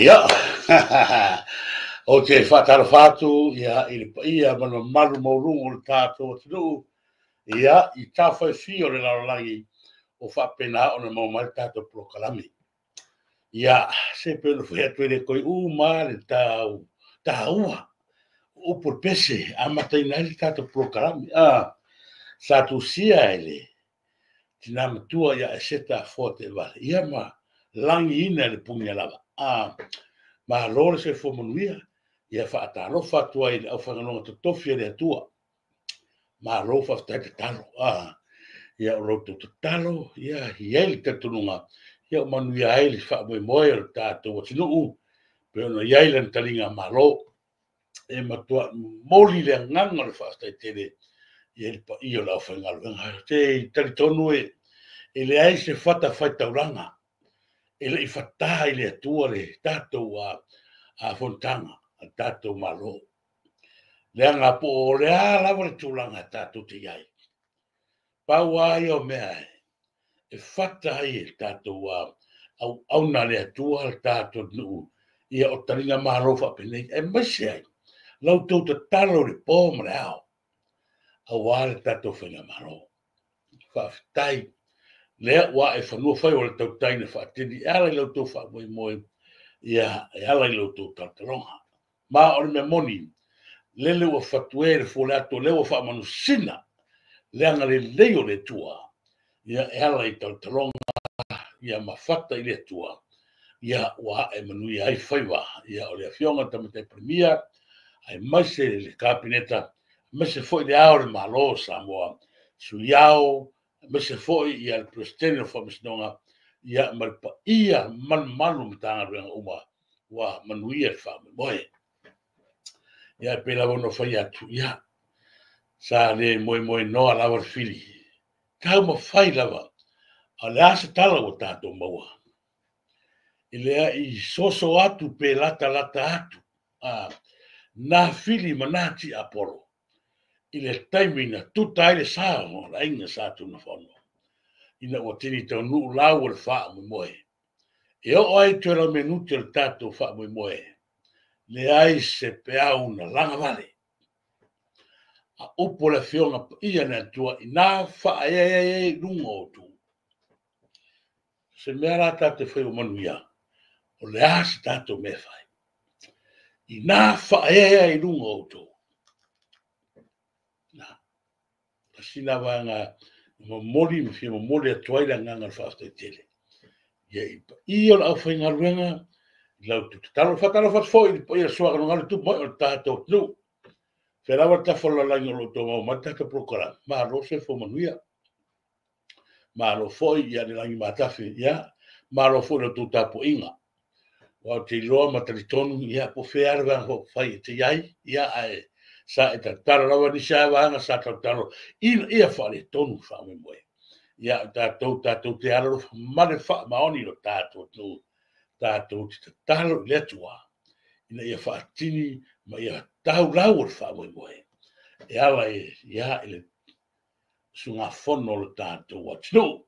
Ia. O te whatara whātu, ia mana maru maurungu le tātou tinu, ia I tāwhai whio le larangi o whapena o na maumai tātou prokalami. Ia, se pēnu whea tuere koi mā le tāua, upo pese, amatai nai le tātou prokalami. Sa tu sia ele, tina matua ia e seta forte vale. Ia ma langi ina le pungia lava. Ma lore se fo manuia, ia whaatalo whatua i au whanganonga to tofi le atua. Ma lo whaftai te talo. Ia o roto te talo, ia hieli te tununga. Ia o manuia heili whaamoi moe o tātou atinuu. Peo na iailan talinga ma lo. E matua moli le nganga le whaastai tere. Ia li pa i o lau whangaluenga. Te taritonu e le ai se whata whaitauranga. E le I whataha I le atua le tātou a fontanga, a tātou malo. Le anga po o le lava le tūlanga tātou te iai. Pau ai o mea e whataha I le tātou au na le atua le tātou nuu. Ia o taringa malo whapenei. E maise ai. Lau tau te talo le pōma le ao. Au le tātou whenga malo. Whawhitai. Lea wa e whanua whai o le tau taina whaatini. E ala I lau tau whaamoi moe. Ia e ala I lau tau talonga. Ma o le mea moni. Lele ua whatue le fōle ato leo whaamanu sina. Leanga le leo le tua. Ia e ala I tau talonga. Ia mawhata I le tua. Ia wa e manui ai whaiwa. Ia o le awhionga tamate premia. Ai maise le kapineta. Maise foi le ao le malo Samoa. Suiao. Maise foi ia le presidente o whamisnonga. Ia maripa ia malu mitanga ruenga uma. Wa manuia le whaame moe. Ia pela wono whai atu. Ia. Sa le moe noa lawa le fili. Tau ma whai lawa. A le asa tala o tātou maua. I lea I soso atu pe lata atu. Na fili manati Apollo. I le taimina tuta ai le sao la inga sa tu na whono. Ina o tini tau nuu lau le wha moe. E o ai tuera menuti le tātou wha moe. Le ai se peau na langa vale. A upo le whionga ia na tua I nā wha lunga o tu. Se mea rā tātou whai o manuia. O le asa tātou me whai. I nā wha lunga o tu. Sina wanga moli mfi moli atuaila nganga fasta tele. Ia o au whainga ruenga lau tu talo whatalo what foi ia soa no ngale tu mo o tātou nu. Wherawa ta whala langi o loto mau mataka prokora. Ma lo se fo manuia. Ma lo foi ia ni langi matafi ia. Ma lo foi lo tu tapo inga. Wa te loa mataritonu ia po whearwa ho whai te iai ia ai. Sa e taro lawa ni sa wanga sa taro ia whare tonu whame moe. Ia tātou te aro mare wha maoni lo tātou tu. Tātou te taro letua. Ina ia whaatini ma ia tau lau o whame moe. E ala ia ele sunga whono lo tātou watino.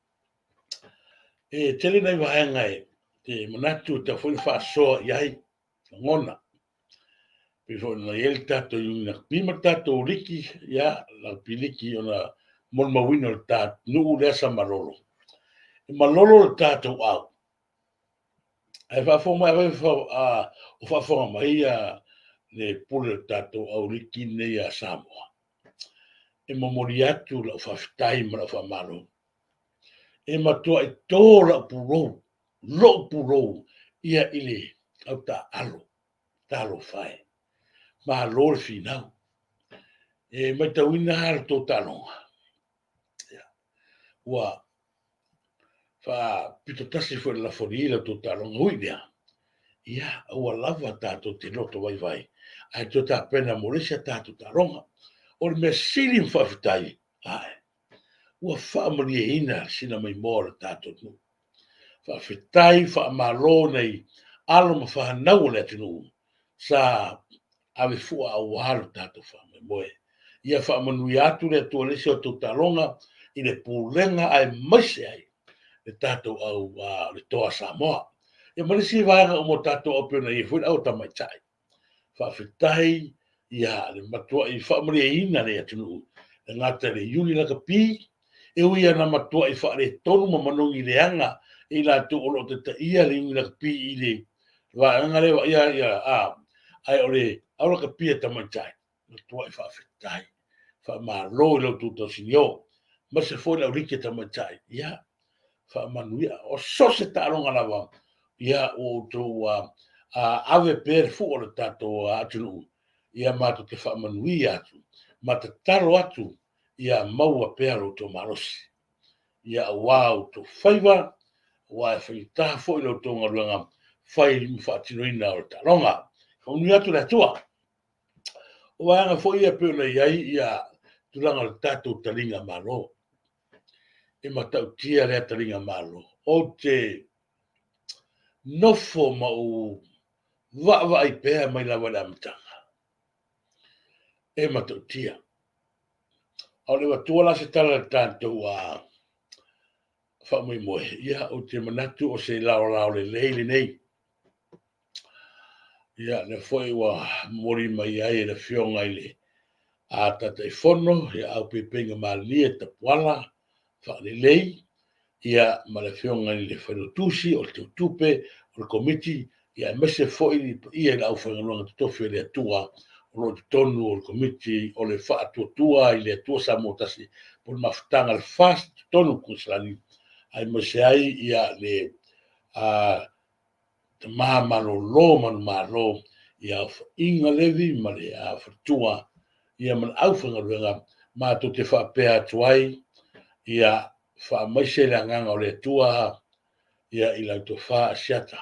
E tele nei wahanga te manatu te whoi whaasoa iai ngona. Before na el tato yung nakpima tato riki ya la piliki ona mon mawino tat nu lesa malolo. Malolo tato au. Ai fa fo mai o fa fo mai le pule tato au riki ne ya Samoa. E memoriatu la fa time la fa malo. E matua e tola puro lo puro ia ile au ta alo talo fai. Ma lor final. E mai tau ina har to talonga. Ua fa pito tasi foi la fonila to talonga uidea. Ia ua lava tato te loto vai. Ai to ta pena molesia tato talonga. O me silim fa fitai. Ai. Ua fa maria ina sina mai mora tato tu. Fa fitai fa malo nei aloma fa nau le tinu. Sa ave fua au halo tato whame moe. Ia whamanui atu le tua lese o tau talonga I le pūlenga ai maise ai le tato au le toa Samoa. e marisi vaega o mo tatou o pena i foi au tamaitai faafetai ia le matua i faamaleaina le atunuu le gata le iuni lakapi e uia na matua i faaletonu ma manogi leaga i latou o loo tataia le iuni lakapi i le vaega le ia ai o le au lakapia tamaitai matua i faafetai faamālō i lau tutausinio ma se foi laulike tamaitai ia faamanuia o so se taaloga lava ia o outou ave pea fu o le tatou atunuu ia matou te faamanuia atu ma tatalo atu ia maua pea loutou malosi ia auā outou faiva ua e faigata foʻi loutou galuega fai ma faatinoina o le taaloga faunui atu le atua o vaega foʻi ia pe ona iai ia tulaga le tatou taliga mālō e matautia lea taliga mālō o te nofo ma u vaavaai pea mai lava le amataga e matautia o le atua la se tala le tatou faamoemoe ia o te manatu o se laolao lelei lenei ia le foʻi ua moli mai ai le fioga i le tataifono ia aupepeiga malia tapuala faalelei ia ma le fioga i le failotusi o le tutupe o le komiti ia e mese foʻi ia i le ʻaufaigaluega totofi o le atua o loo totonu o le komiti o le faatuatua i le atua sa mo tasi po le mafutaga le fast totonu kusalani ai mase ai ia le tamā malōlō manumālō ia afaʻiga levi ma le fatua ia ma le ʻaufaigaluega matou te faapea atu ai ia faamaise le agaga o le atua ia i lautou faasiata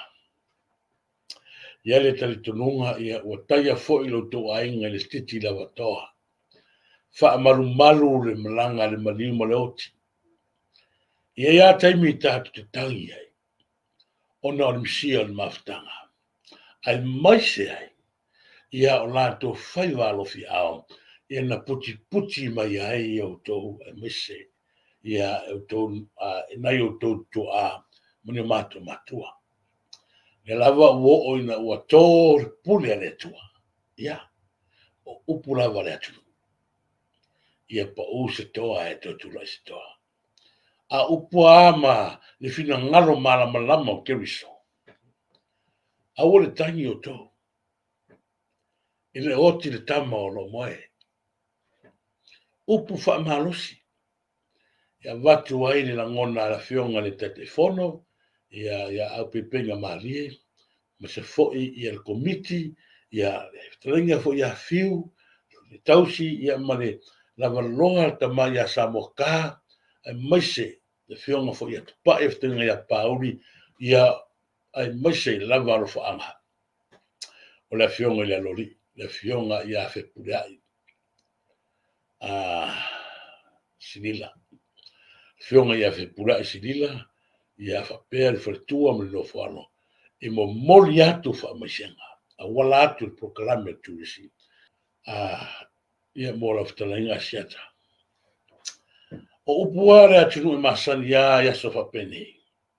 ia le talitonuga ia ua taia foʻi loutou aiga i le stiti lavatoa faamalumalu le malaga le maliu ma le oti ia iā taimi i tatou te tagi ai ona o le misia o le mafutaga ai maise ai ia o latou fai valofiao ia na puti mai ai i outou e maise ia outou nai outou tuā ma ni matou matua le lava ua oo ina ua tō le pule a le atua ia o upu lava le atu ia paʻū se toa e totulaʻi se toa a upu ma le finagalo malamalama o keriso aua le tagi outou i le oti le tama o loo moe upu faamalosi ia watu ai le lagona la fioga le tataifono ia aupepeiga malie ma se foʻi ia le komiti ia talaiga foʻi afiu le tausi ia ma le lavalaloga le tamā iā samoka ai maise le fioga foʻi atupaʻi fetaliga iā pauli ia ai maise i lava alofaaga o le afioga i le aloliʻi le fioga iā fepuleaʻi silila fioga ia fepuleaʻi silila ia faapea le faletua ma le nofoalo i momoli atu faamaisega auala atu le prokalame o tulisi ia mo lau fetalaiga asiata o upu a le atunuu e masani iā iaso faapenei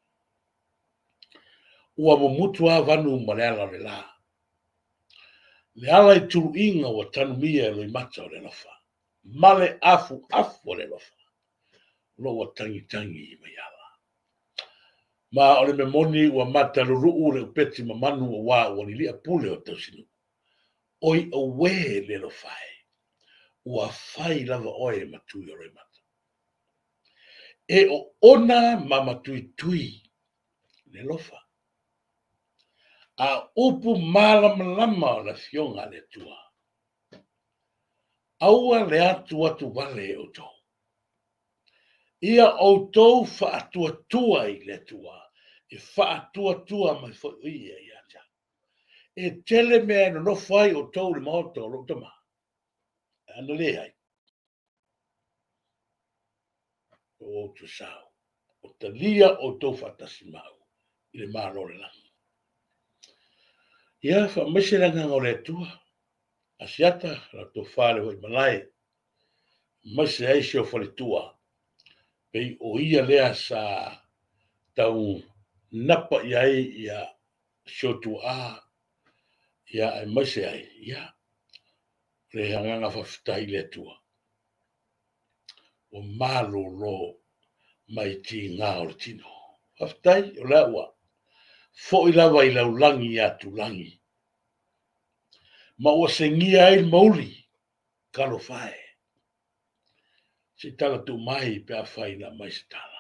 ua momutu avanu ma le ala o le lā le ala i tuluʻiga ua tanumia e loimata o le alofa ma le afu o le alofa lo ua tagitagi mai ala ma o le memoni ua mataluluʻu le upeti mamanu auā ua lilia pule o tausinu oi auē le alofae ua fai lava oe e matui o loimata e o ona ma matuitui le alofa a upu malamalama o le fioga a le atua aua le atu vale e outou ia outou faatuatua i le atua e faatuatua mai foʻi ia ia ta e tele mea nonofo ai outou le maoto o loo tama ana lē ai o outou sao o talia outou faatasimau i le mālo le lagi ia faamaise le agaga o le atua asiata latou fale hoi malae maise ai se o faletua pei o ia lea sa tau napa i ai ia Shotu ia e maise ai, ia. Le hanganga whawhitai le tua. O malo lo mai ti ngā o le tino. Whawhitai o le ua. Fo I lawa I lau langi atu langi. Ma ua se ngia ai mauli. Kalo whae. Se tala tu mai pe a whai na mai se tala.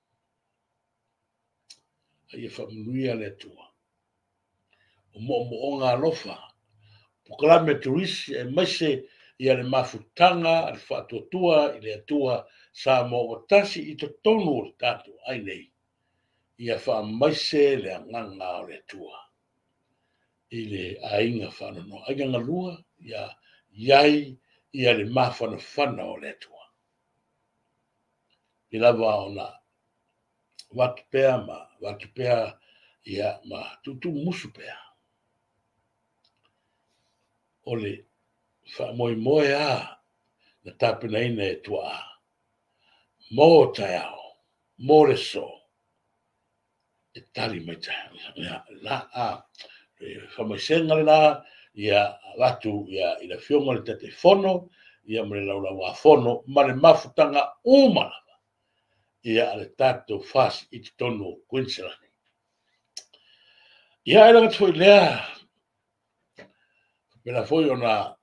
Ai e whamunuia le tua. O mo o ngā lofa. Pukalame turisi e maise ia le mafutanga le whaatuatua I le atua sa mo o tasi I to tonu o le tatu ai nei. Ia wha maise le anganga o le atua. I le ainga whanano. Ainga ngalua ia iai ia le mawhana whana o le atua. I lava ona watu pea ia ma tutu musu pea. O le wha moe na tapena ina e tua Mo tai ao, mo le so. E tali mai tai. La whamaisenga le la, ia watu, ia I le fionga le tete fono, ia mre laula wa fono, ma le mafutanga umana. Ia le tato fas I te tono Queensland. Ia e langa tfoi lea, mena foi ona,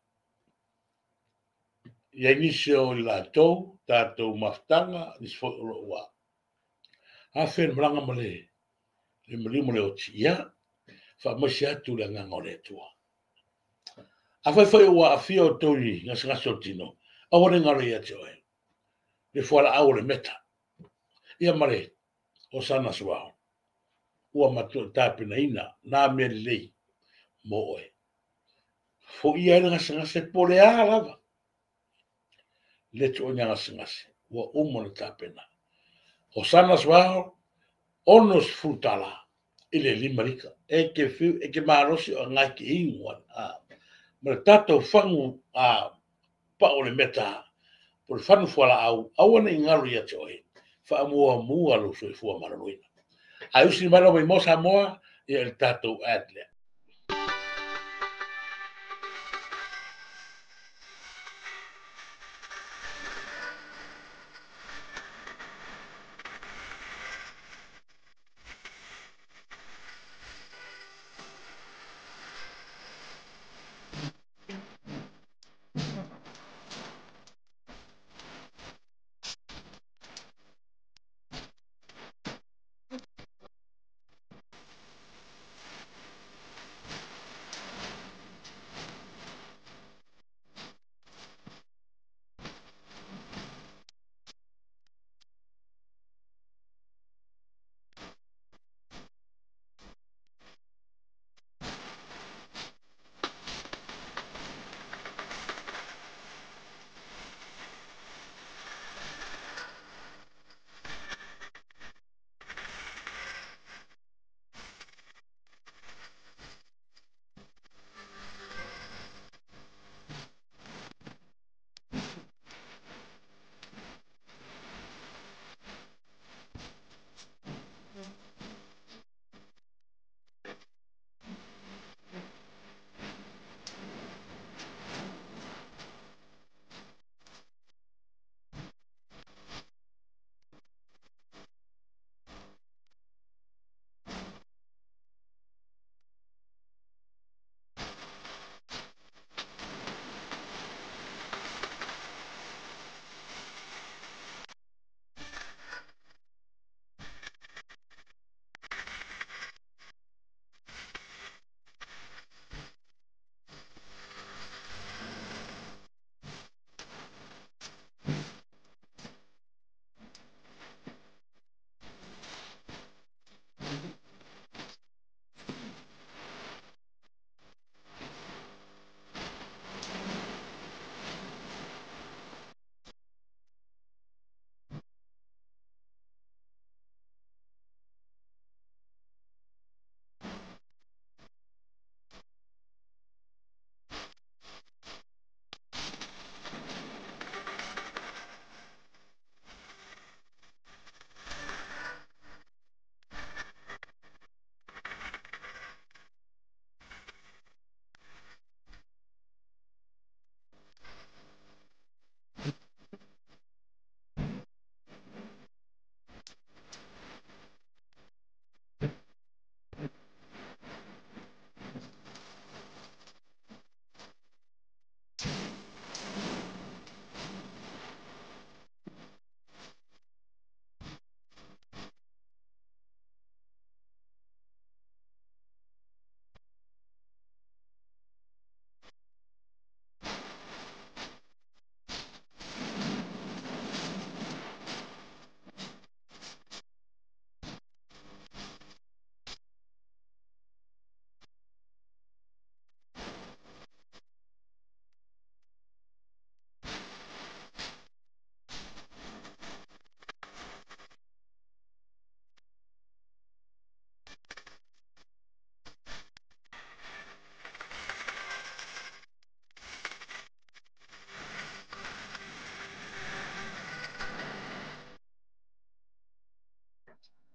ia inisio I la tau, tato mafutanga, nis foi olo ua. A fen mranga male, le mlimo le oti, ia, fa masi atu le nganga o le tua. A foi ua a fio tori, ngas tino, a wane ngaro ia te oe. Le fuala au le meta. Ia mare, o sana suao. Ua matu tapina ina, na me lei, mo oe. Fo ia ina ngase pole a lava. Le tu o ngase, ua umona tapina. O sana suao, onos futala. Ile limarika. E ke marosi o ngai ki inguan. Ma tato fangu pa o le meta. Por fanu fuala au, ane ngaro ia te oe. Fa mua lo so fua mararoina. A usi mara mai mosa moa ia el tato adle.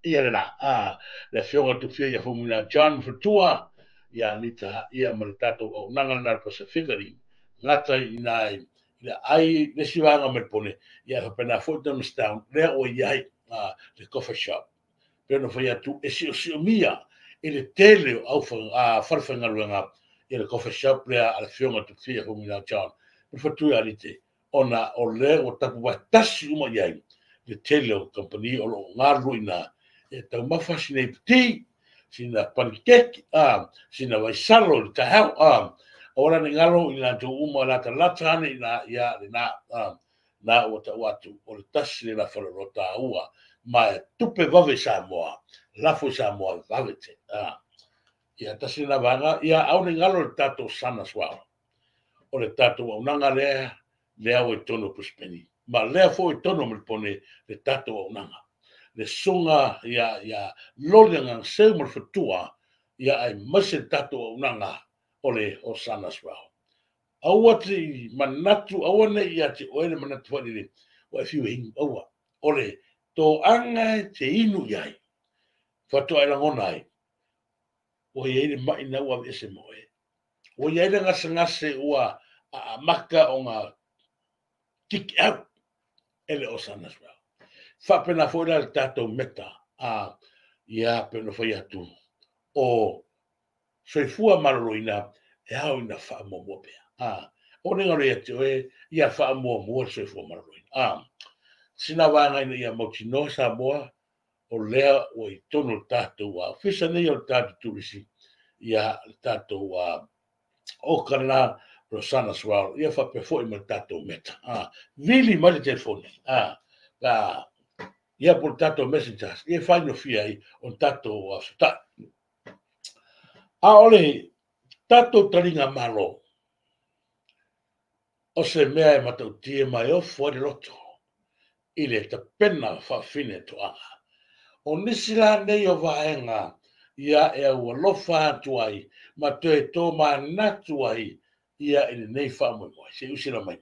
ia la le fionga tu fia ia Formula John Futua ia nita ia maltato o nanga na Pacificari ngata inai ia ai le siwanga me pone ia pena foto no town le o ia le coffee shop pero foi atu esi o mia ele tele au farfanga luanga le coffee shop le al fionga tu fia Formula John Futua alite ona o le o tapu wa tasi uma ia le tele o company o lo ngaru ina e tau mawhasi nei piti, sina pankeki, sina waisalo, le tahau, ora ni ngalo i nga tu uma la ta latane i nga ia le na o ta watu, o le tasi le la whalarota ua, ma e tupe vave Samoa, lafo Samoa vave te, ia tasi na vanga, ia au ni ngalo le tato sana swao, o le tato au nanga lea o e tono puspeni, ma lea fo e tono me pone le tato au nanga. Le sunga ia lolenga seu mo futua ia ai mase tato o nanga ole o sana swao aua ti manatu aua ne ia ti oele manatu fo ni o if you in aua ole to anga te inu iai fato ai langonai o ia ile mai na ua ese moe o ia ile ngase ua maka o nga kick out ele o sana swao fa pena fora el tato meta ia pena foi atu o soifua maroina e au ina fa mo pe o nenga re atu ia fa mo soifua maroina sina vanga ia mochino sa boa o lea o i tono tato wa fisa nei o tato turisi ia tato wa o kana Rosana swal ia fa pe foi mo tato meta vili mal telefone ia por tato messengers ia fai no fia ai on tato sta ole tato taringa malo o se mea e matautie mai o fuori roto ile te pena fa fine to o nisi la nei o vaenga ia e ua lofa atu ai ma te tō manatu ai ia ele nei fa mo se usila mai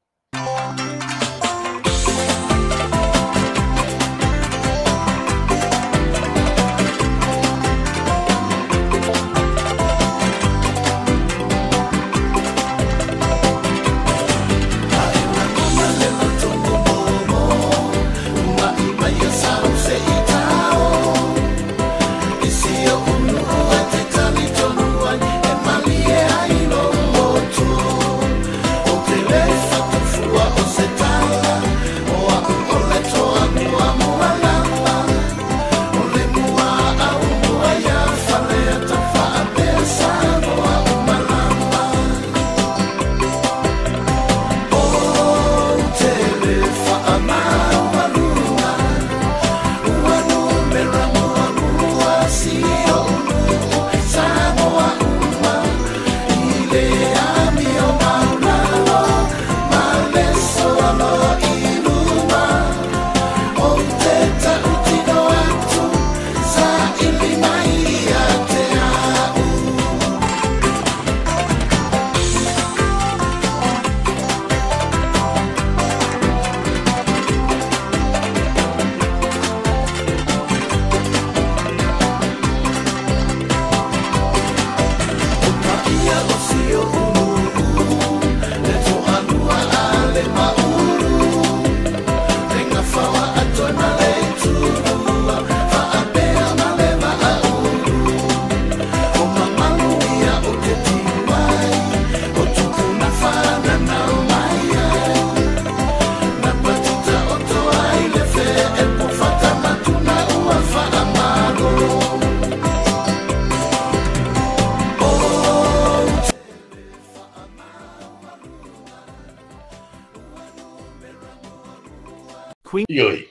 Ioi,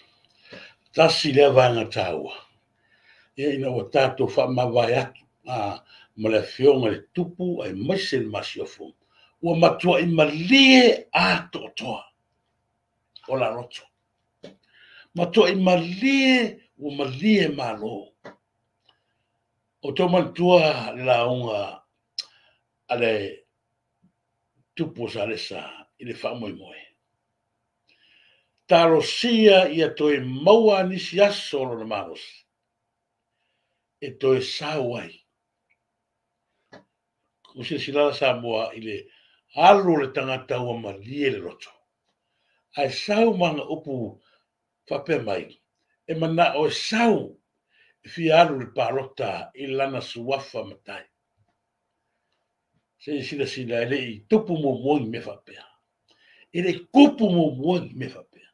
tasi lea vanga taua. Ia ina o tato wha mawai atu. Ma le fionga le tupu ai maise le masiofu. Ua matua i malie a toa. O la roto. Matua i malie, ua malie malo. O tō mantua le launga ale tupu sa lesa i le wha moe moe. Tarosia ia toi maua nisi aso na manos. e toe sau ai. O se sila Samoa i le alu le tangata ua malie le roto. Ai sau manga upu whape mai. E mana o sau fi alu le parota i lana suafa matai. Se sila sila ele i tupu mo moi me whapea. Ele kupu mo moi me whapea.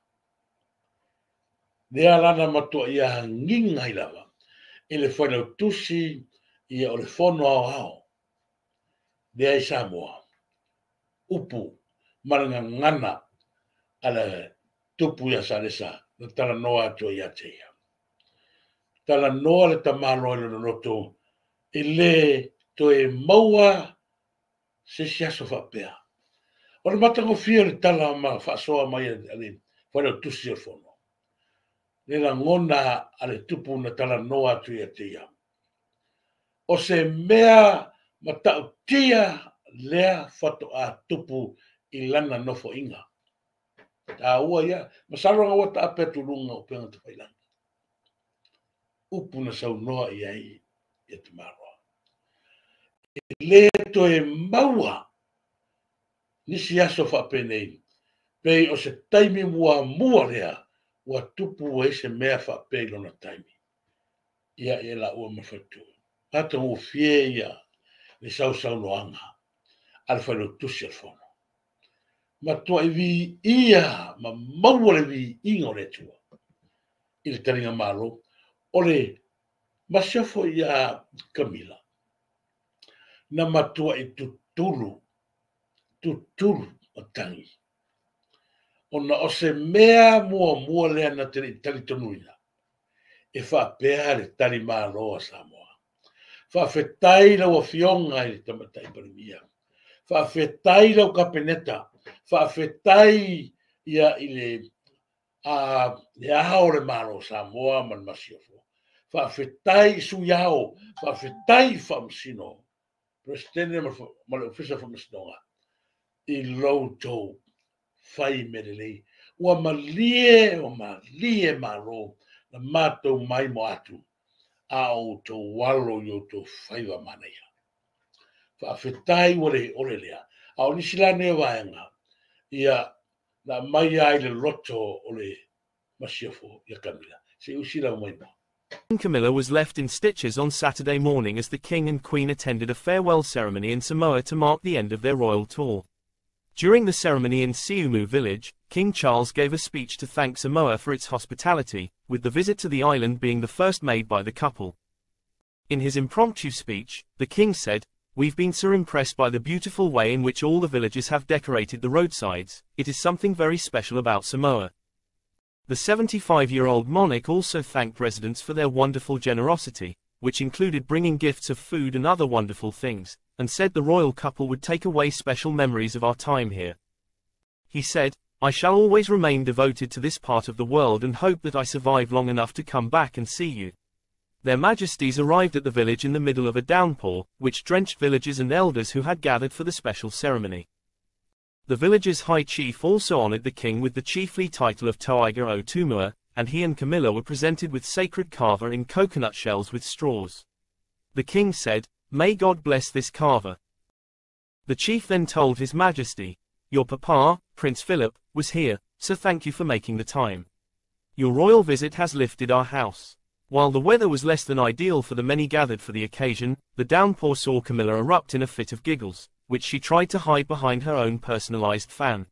Lea lana matua ia nginga i lava. Ele whanau tusi ia o le whono au au. Lea i Samoa. Upu maranga ngana ala tupu ia salesa. Na tala noa atua ia teia. Tala noa le tamalo ile noto. Ele toe maua se siaso whapea. O le matango fia le tala ma whasoa mai ale whanau tusi o whono. Le la ngona ale tupu na tala noa atua ia teia. O se mea matau tia lea whato a tupu i lana nofo inga. Ta ua ia, masaronga wata ape tulunga o penga te whailangi. Upu na sau noa i ai e te maroa. Le to e maua nisi aso whapenei. Pei o se taimi mua rea ua tupu e se mea whapei lona taimi. Ia e la ua mawhatu. Pata ngu fie ia le sau noanga. Alfa lo tusi al fono. Ma tua i vi ia, ma maua le vi inga o le tua. I le taringa malo, o le masiafo ia Camila. Na matua i tutulu o tangi. Ona o se mea mua lea na tali tonuina. E whapea le tali malo a Samoa. Whawhetai lau a fionga i le tamatai parimia. Whawhetai lau kapeneta. Whawhetai ia i le le malo Samoa man masiafo. Whawhetai su iao. Whawhetai whamsino. Presidente ma le ofisa whamsinonga. I loutou whai merelei. Ua malie malo na mātou mai mo atu. A o to walo yo to whaiwa mana ia. Whawhetai ore lea. A o nisilane waenga. Ia na mai ai le loto o le masiafo ia Camila. Se usila mai mo. Camilla was left in stitches on Saturday morning as the King and Queen attended a farewell ceremony in Samoa to mark the end of their royal tour. During the ceremony in Siumu village, King Charles gave a speech to thank Samoa for its hospitality, with the visit to the island being the first made by the couple. In his impromptu speech, the King said, "We've been so impressed by the beautiful way in which all the villages have decorated the roadsides. It is something very special about Samoa." The 75-year-old monarch also thanked residents for their wonderful generosity, which included bringing gifts of food and other wonderful things, and said the royal couple would take away special memories of our time here. He said, "I shall always remain devoted to this part of the world and hope that I survive long enough to come back and see you." Their Majesties arrived at the village in the middle of a downpour, which drenched villagers and elders who had gathered for the special ceremony. The village's high chief also honored the king with the chiefly title of Toiga o Tumua, and he and Camilla were presented with sacred kava in coconut shells with straws. The king said, "May God bless this kava." The chief then told His Majesty, "Your papa, Prince Philip, was here, so thank you for making the time. Your royal visit has lifted our house." While the weather was less than ideal for the many gathered for the occasion, the downpour saw Camilla erupt in a fit of giggles, which she tried to hide behind her own personalized fan.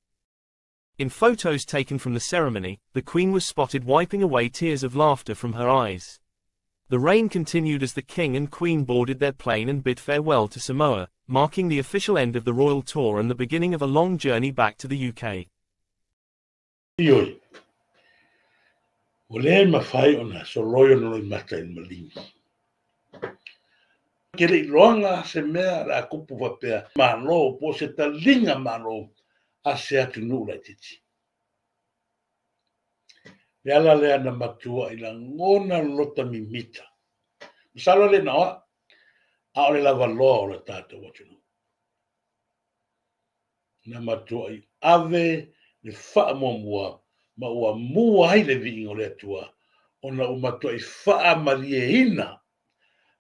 In photos taken from the ceremony, the Queen was spotted wiping away tears of laughter from her eyes. The rain continued as the King and Queen boarded their plane and bid farewell to Samoa, marking the official end of the royal tour and the beginning of a long journey back to the UK. Ioi. O le mawhai ona so royo no mata in malingi. Ke le iloanga se mea la kupu wapea mano po se talinga mano a se atu nula titi. Le ala le ana matua i la ngona lota mimita. Misalo le naoa, a ole lava loa o le tata watunu. Na matua i ave le wha mua ma ua mua hai le vi o le atua, ona o matua i wha marie ina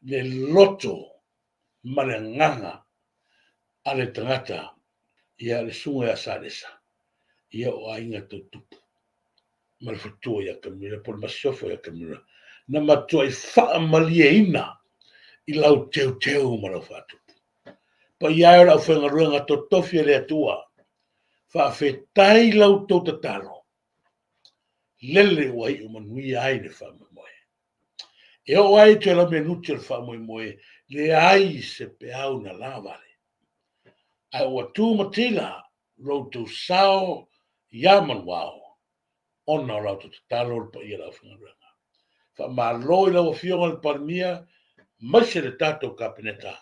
le loto ma le nganga a le tangata ia le sunga a salesa ia o ainga tutupu ma le fatua ia kamira por masofo ia kamira na matua I wha malia ina I lau teu ma lau fatu pa ia ora whenga ruanga totofi le atua wha whetai lau tau tatalo lele wai umanui ai le wha moe e o ai te la menuti le wha moe le ai se pe au na lavale ai ua tu matila lo tu sao yaman wao ona lau tu tatalo pa ia lau whenga ruanga wha maloi lau a fionga le parmia mai se le tato kapineta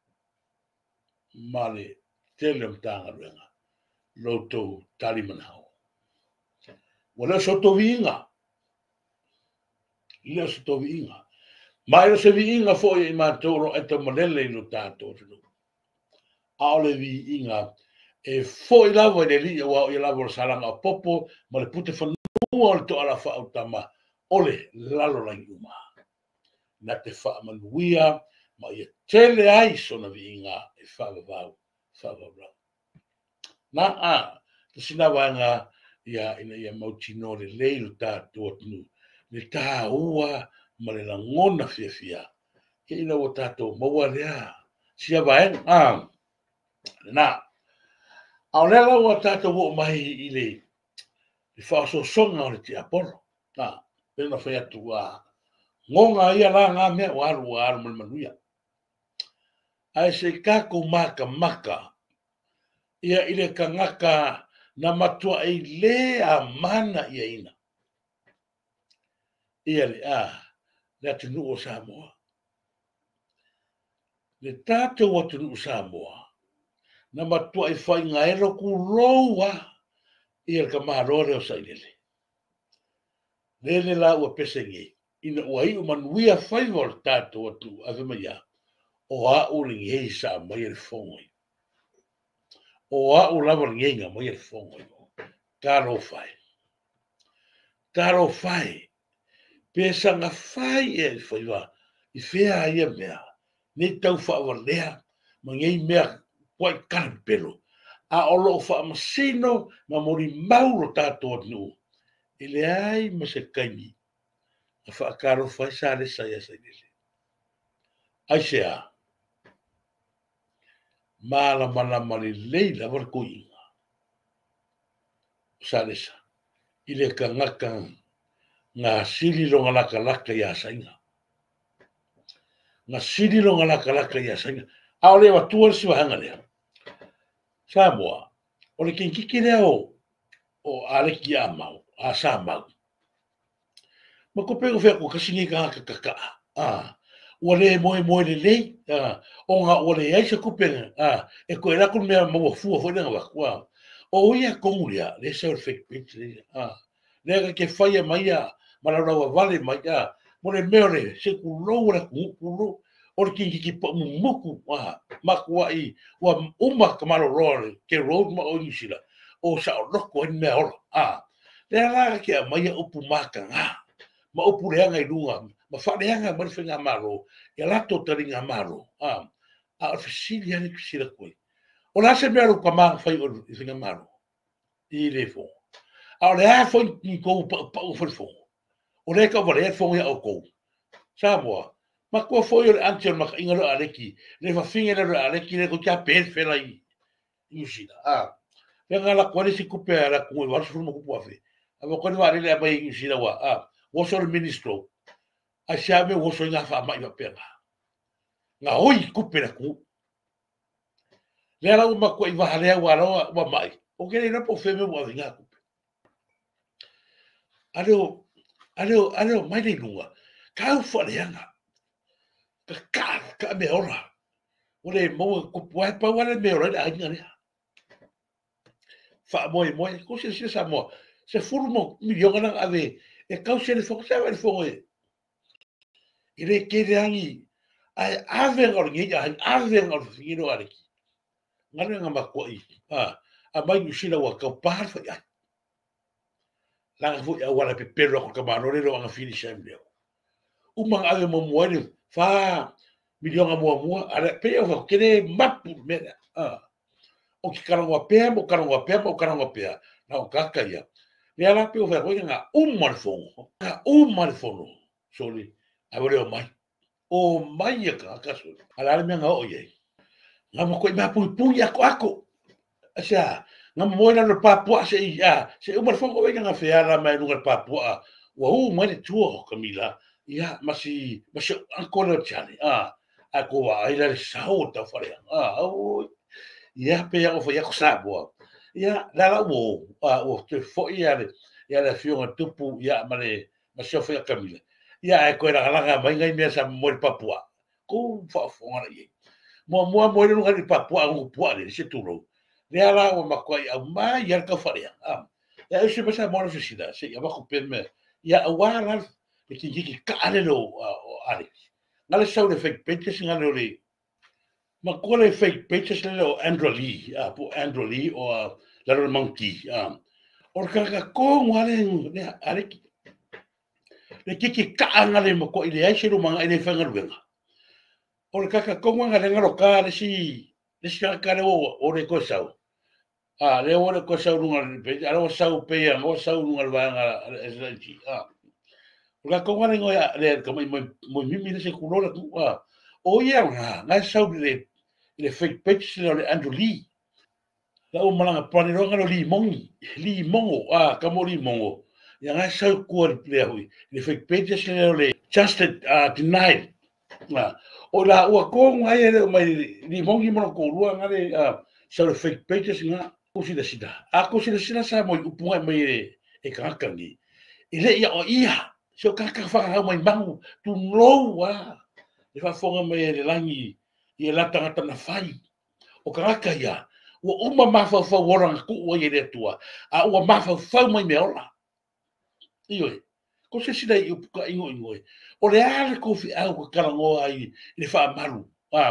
male tele mtanga ruanga lo tu tali manao wala soto vinga ia soto vinga mai se vinga foi I matoro e to malele no tato aole vinga e foi lava de li wa I lava salanga popo ma le pute fa no to ala fa utama ole lalo la yuma na te fa manuia ma ia tele ai sona vinga e fa va na a sina wanga ia ina ia mautino le leilo tato nu le ta ua ma le langona fia ke ina o tato maua lea sia vai na au lela o tato o mai I le fa so songa o le te apolo na pena foi atua ngonga ia la nga me o aru manuia ai se kako maka ia ile kangaka na matua I le a mana ia ina ia le atunu o Samoa le tato o atunu o Samoa na matua I whai ngaero ku roua ia ka marore o sailele lele la ua pesengi ina ua I manuia whai wal tato atu avemaia o a uli ngei sa mai el fongoi o a ulava ngenga mai el fongoi Taro fai pesa nga fai e foi va I fea ia mea ni tau whaawalea ma ngei mea kwai karapelo a olo whaamasino ma mori mauro tātua nu I le ai ma se kaimi a whaakaro fai sa le sa lele ai sea mala mali leila warko inga sa le sa I le kangaka ngā siri longa laka ia sainga. Ngā siri longa laka ia sainga. A ole wa tua si wahanga lea. Samoa, ole kinkiki lea o aleki a mau, a sa mau. Ma ko pego fea ko kasingi ka kaka. Ua le moe le lei. O ngā ole aisa kupenga. E ko e rakun mea maua fua fwena wakua. O ia kongulia, le sa fake pitch. Lega ke whaia maia. Mararawa vale mai mo le meore se ku loura ku o ki pa muku maku ai wa uma kamaro role ke road ma o nisila o sa roko en meor le la ke mai upu maka ma upu le nga lunga ma fa le nga ma fenga maro ya la to taringa maro a ofisilia ni kisira koi o la se mero kama fai o fenga maro I le fo a le fo ni ko pa fo o le ka vale fo ya o ko Samoa ma ko fo yo antel ma ingalo aleki le fa finga le aleki le ko ka per fela I usida le ngala ko le si ku pera ko wa su mo ku afi aba ko va le ba usida wa wo so ministro a chave wo so nga fa mai va pera nga oi ku pera ku le ala ma ko va le wa mai o ke le po fe me wa vinga ku Aleo, mai le lunga. Kau whareanga. Ka me ora. O le mo ko puai pa wale me ora a inga rea. Wha moe, ko se sa moa. Se furu mo milionga nang ave. E kau se le whaka sa wale whongo e. I le kere angi. Ai ave ngor ngi ai ave ngor fingiro areki. Ngare nga makua I. A mai usila wa kau pahar whai ai. Langa fu ya wala pe perro ko ka manore ro anga fini sem leo. Umang ave mo moere fa milionga mua ala pe o kere mapu me o ki karango pe mo karango pe mo karango pe na o kaka ia le ala pe o fa ko nga mal fono soli abore o mai ka kaso ala me nga o ye nga mo ko mapu ya ko ako asa nga mo na no papua se ia se o mal fono o nga fe ala mai no papua wa mai le tuo Camila ia masi ancora chale ako wa ai le sao ta fare o ia pe o foi ko sabo ia la o te foi ia le fio tupu ia male ma se foi Camila ia e ko era langa mai ngai me sa mo papua ko fa fora ia mo le lugar de papua o pua le se tulo le ala o ma ko ia mai ia ka fare ia se me sa mo oficina se ia ba ko me ia wala le ki ka ale lo ale ngale sau le fake pages ngale le ma ko le fake pages le o Andrew Lee o la monkey or ka ko ngale le ale le ki ka ngale mo ko ile ai se lo manga ile fanga luenga or ka ko ngale ngalo ka le si ka le o le ko sau le o le ko sau lunga le ala o sau pe o sau lunga le vanga esenci la ko ngale ngoya le ko mo mimi se kulola tu o ia nga sau le fake page le Andrew Lee la o malanga pani ronga lo limongo ka mo limongo ya nga sau ko le hui le fake page le just denied o la o ko ngai le mai limongi mo ko lua ngale sau le fake pages nga ko sida sa mo upunga mai e kangi ile ia o ia so kaka whakahau mai mangu tu loa e whafonga mai e langi i e la tangata na whai o ka raka ia ua uma mawhawhau oranga ku ua i rea tua a ua mawhawhau mai me ola ioi ko se sida i upuka ingo o le ale ko fi au ka karangoa i le wha maru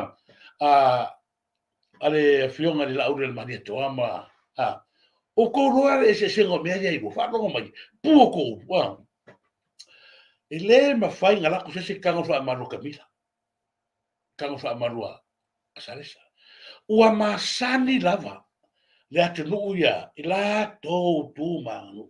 ale fionga ni la aure le mania toa ma o ko roa e se sengo mea ia i ua whanonga mai puoko e le mawhai ngā lako se kango wha amaru Camila. Kango wha amaru a Salesa. Ua masani lava. Le ate nuu ia. I la tō tū maanu.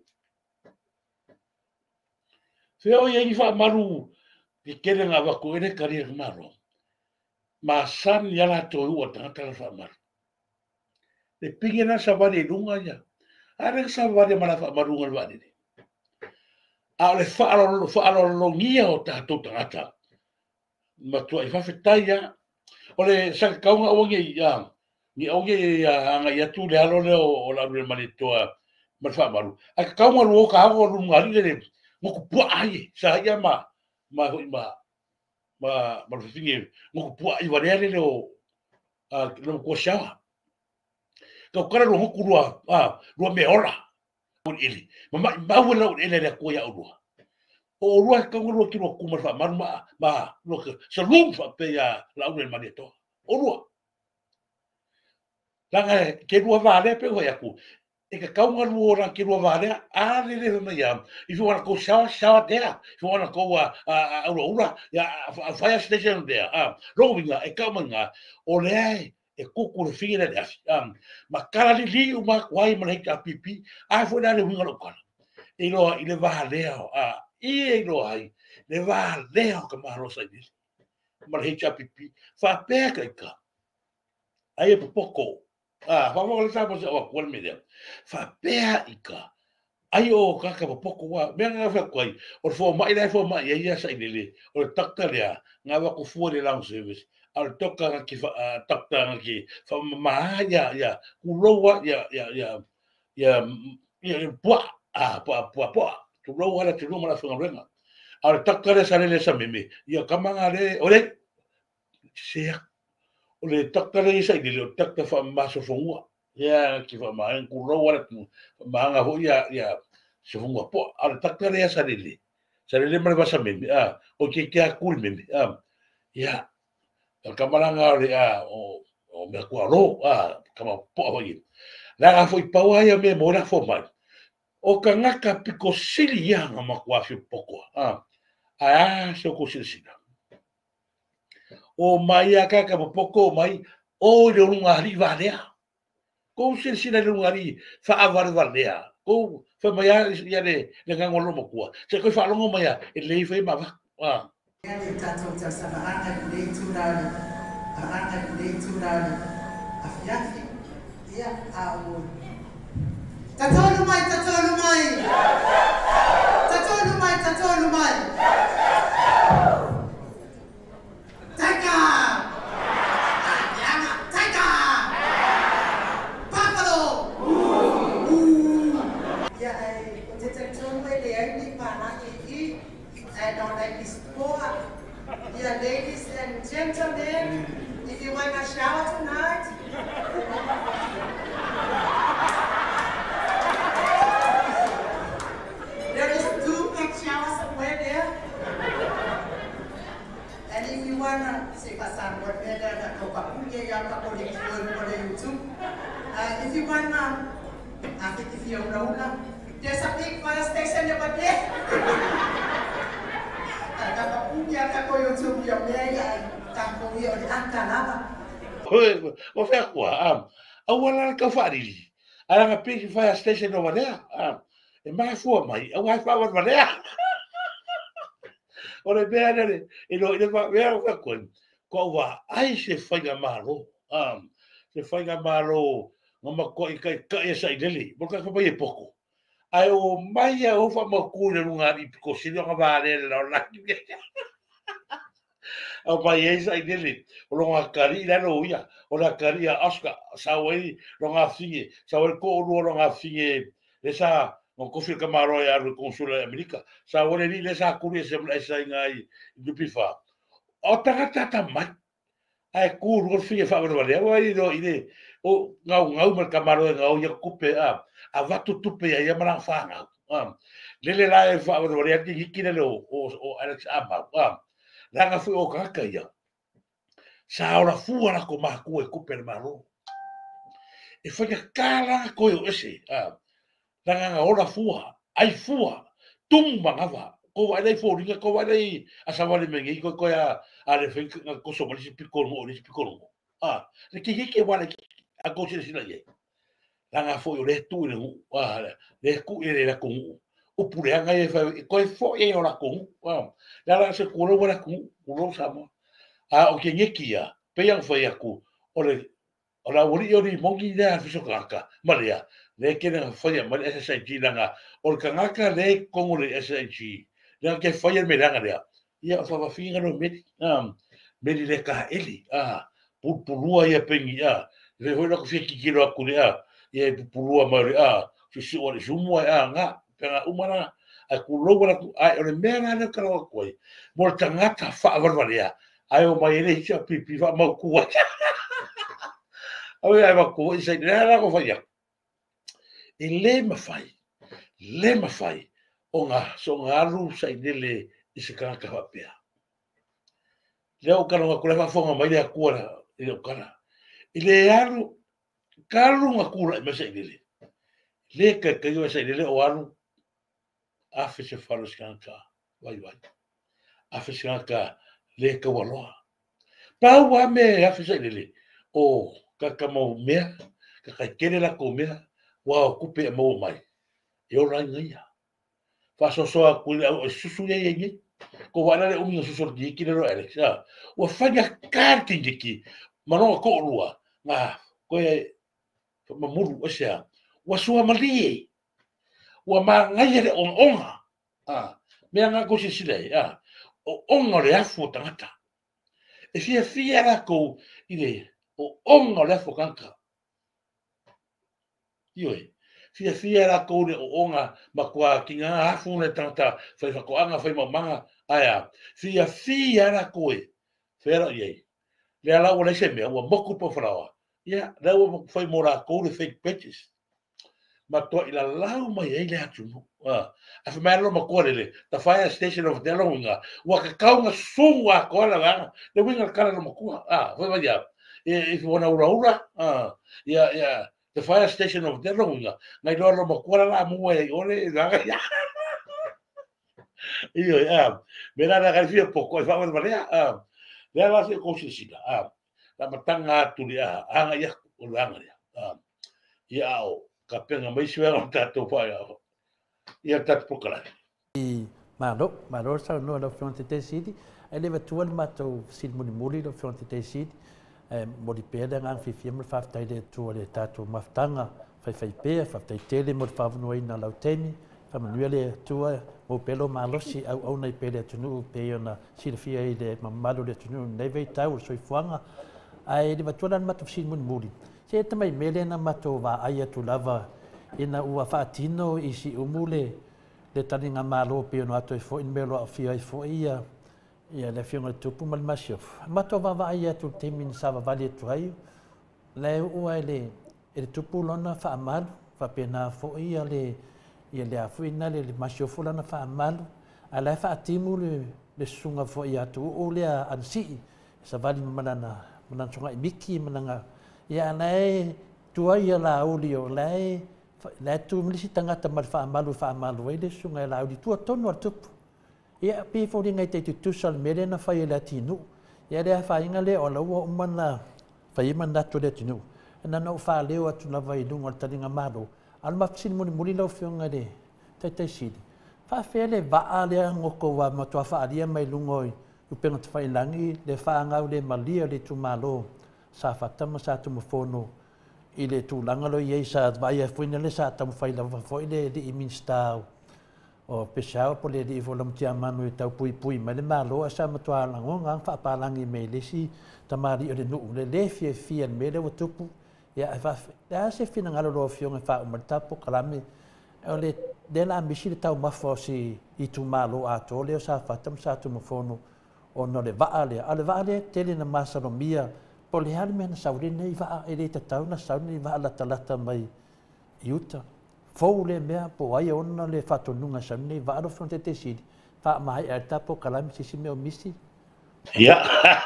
Whio ia i wha amaru. Ki kere ngā wako ere karia maro. Masani ala tō ua tangata wha amaru. Le pingena sa wari runga ia. Are sa wari mana wha amaru ngal wari ni. A le whaalolongia o tātou tangata. Matua i whawhetai ia. O le saka kaunga onge ia. Ni onge anga ia tū le alo leo o la ure mani toa. Ma whaamaru. A ka kaunga luo ka hao runga rile le. Moku pua ai. Sa ia ma rwhingi. Moku pua ai warea le leo. Leo kua shawa. Kau kara lo hoku rua me ora. Ili. Mau lau ele le ko ya urua. O rua ka ngurua ki rua kuma fa marma rua sa lumfa pe ya la ure mani to. O rua. Langa ke rua vale pe ho ya ku. E ka kaunga rua ora ki rua vale a le me ya. I fu wana ko shawa dea. I fu wana ko ura ya fire station dea. Rovinga e kaumanga o le ai e kuku le fingira de afi. Ma kala li uma wai mana hika pipi. A fu na le winga lo kana. I le vahaleo i lo ai le vahaleo ka marosa ni. Mana hika pipi. Fa peka ika. Ai e poko. Fa mo le sapo se o kwal me de. Fa pea ika. Ai o kaka poko wa me nga fa koi. O fo mai ia sa ile. O takta le nga wa ku fu le lang service. Al toka ki takta ki fa ma ya ku roa ya pua tu roa la tu no mala fanga renga al takare sale le sa meme ya kamanga le ole se ole takare sa ile le takta fa maso fonga ya ki fa ma en ku roa la tu manga ho ya se fonga po al takare sale le mala basa meme o ke kul meme ya el kamalanga le o me ku ro kama po ho yi la foi paua ia me mora fo mai o ka ngaka piko sili ia ma kwa fi poko se ko sili o mai aka ka poko mai o le unga ri valea ko se le unga ri fa avar valea ko fa mai ya le ngangolo mo kwa se ko fa longo mai e le fa ma va Ele tatou te samaranga de turali, aranga de turali, afiafi, ia au. Tatolu mai, tatolu mai. Tatolu mai, tatolu mai. Taika! Yama, taika! Papalo! Ia ai, o te tatolu mai le ai ni pana i and on like this floor. Yeah, ladies and gentlemen, if you want a shower tonight, there is 2 big showers somewhere there. And if you wanna see pasan what better YouTube. If you wanna, if you know, there's a big fire station over there. o fe kwa awala ka farili ala nga pe fire station over there e mai fo mai a wifi over there o le bea le e va bea o ko wa ai se faiga malo se faiga malo ngama ko i kai sai deli mo ka pa e poko ai o mai o fa mo ku le lunga i ko si nga va le la o mai e sai deli o longa kari la no ia o la kari a aska sa wei longa finge sa wei ko lo longa finge esa no ko fi kamaro ya ro consula america sa wei ni le sa ku le se sai ngai du pifa o tata mai ai ku ro finge fa ro le o i do ide o ngau mar kamaro ngau ya kupe a vatu tupe ya mara fa le la e fa ro le ti kile o Alex Aba Ranga fu o kaka ia. Sa ora fuara ko maku e kuper maro. E foi kala ko yo ese. Ranga ora fua, ai fua. Tumba ngava. Ko vai dai foringa ko vai dai asavale mengi ko ya ale fe ko so mali pikolo o pikolo. Le ke wala a ko se sila ye. Ranga fu yo le tu le ku e le ko o pureanga e ko e fo e ora ko. La se ko ro ko sama o ke ngekia pe yang foi aku ora ori ori mongi da fiso kaka maria le ke na foi mal SSG langa o kangaka le como le SSG le ke foi me langa ya ia fa finga no me le ka eli pulua ia pengi le foi no fi ki kilo aku ia pulua mari fi o le sumo nga pega umana aku lo wala ai o le mena na kala koi mo tangata fa varvaria ai o mai ele ia pipi va mau ku ai va ku i sei nera ko fa ia e le mafai o nga so nga ru sai dele i se kaka fa pea le o kana ku le fa fonga mai le ku ora e o kana ile aru karu nga ku le me sai dele le ka yo sai dele o aru afe se faros kanka vai afe se kanka le ka waloa pa wa me afe se dele o ka mo me ka kere la ko me wa ku pe mo mai yo ranga ia fa so ku susu ye ye ko wa le umi susu di ki le ro Alex wa fa ya karti diki mano ko rua nga ko e mamuru o sea wa sua mali wa ma ngai le onga me nga ko si sile o onga le afu tangata e fia la ko ile o onga le afu kanka ioi fia la ko le onga ma kwa kinga afu le tangata fa ko anga fa manga aya fia la ko e fera ye le ala o le se me o moku po frawa ya la o fa mora ko le fake patches ma to ila lau mai ele atu a fa lo ma ko le the fire station of Delawinga wa ka kaunga sunga ko la ga le winga kala no ku foi vai ya if you want to ura ya the fire station of Delawinga ngai lo ma ko la mu e ole ga ya io me la ga fia poco fa va le la se ko sila la matanga tu dia anga ya ulanga ya o ka penga mai sua o tato fa ya tat pokala Maro sa no lo Fronte Te City ele va tu al mato sil muli lo Fronte Te City mo di peda ngang fi firma fa tai de tu le tato maftanga fai pe fa tai tele mo fa no ina la teni fa manuele tu mo pelo malosi au nei peda tu no pe ona sil fia ile mamalo de tu no nei vai tau so fuanga ai de va tu al mato sil muli se tamai mele na mato va ai tu lava ina ua fa tino isi umule le tani nga malo pe no ato fo in melo afia fo ia le fiona tupu mal mashof mato va ia tu temin sa va vale tu ai le ua ele tupu lona fa amal fa pena fo ia le afuina le mashof lona fa amal ala fa timu le sunga fo ia tu o le ansi sa vale manana sunga biki mananga ia nei tu ai la olio lai la tu milisi tangata mal fa malu ele sunga la di tu tono tupu ia pe fo dinga te tu sal mele na fa ia tinu ia le fa inga le o la o mana fa ia manda tu le tinu na no fa le o tu na vai dunga talinga malo al mafsin muli lo fionga de te sidi fa fele va ale ngoko wa mo to fa dia mai lungoi u penga te fa langi le fa nga le malia le tu malo sa fa tama sa tu mo fono ile tu langalo ye sa vai fuina le sa tam fai la foi le di minstau o pesau po le di volunteer manu e tau pui ma le malo sa matua lango ngang fa pa langi me le si tamari o le nu le fie me le tupu ya fa da se fina ngalo lo fio fa o tapo kalame o le de la misi tau mafo si i tu malo a to le sa fa tam sa tu mo fono o no le vale tele na masalomia po le hali mena saurina i vaa e le tatau na saurina i vaa lata mai iuta. Fou le mea po ai ona le whatonunga saurina i vaa lo Fronte Te City. Wha mai e tapo kalami sisi meo misi. Ya.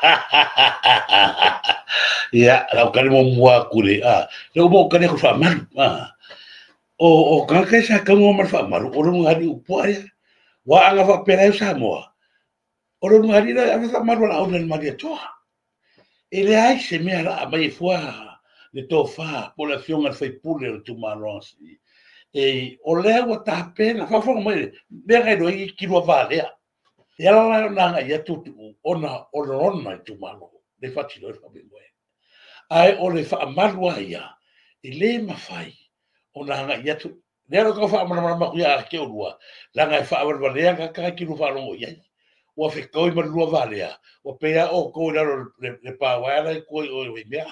Ya, lau kare mo mua kure. Lau mo kare ko whaamaru. O kaka sa kango mar whaamaru. O rungu hari upua ya. Wa anga whapera sa moa. O rungu hari na anga whaamaru la auna ni maria toa. Ele ai se mea la mai fua le tō wha po la fionga fai pule o tu maronsi. O lea wa ta pena, whawhonga mai, mea kai doa i kirua vālea. E ala lai o nanga i atu ona i tu maro, le whatilo e whabengoe. Ai o le whaamarua ia, e le mawhai o nanga i atu. Lea no ka whaamara makuia a ke urua, langa e whaamarua ka kiru whanongo iai. Wa fe koi ma lua valea o pea o ko le pa wa la ko o mea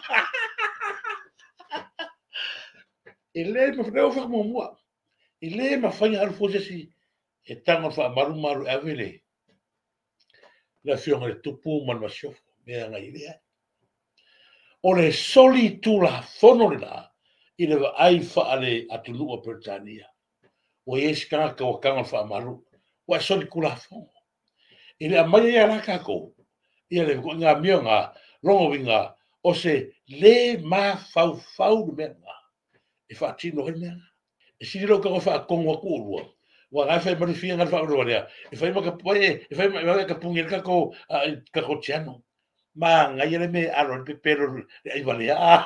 ele me freo fa mo mo ele ma fa al fo si e tango fa maru avele la fiona le tupu ma shof me nga idea o le soli tu la fono la ile va ai fa ale atulu o Britania o eska ka o kanga fa maru wa soli kula fono ile a mai ala kako ile ko nga mionga longo winga o se le ma fau de menga e fa tino hena e si lo ko fa kongo kurua wa ga fa mari finga fa ro ya e fa ma ka poe e fa ma ka pungir kako kako chano ma nga ile me alo pero ai vale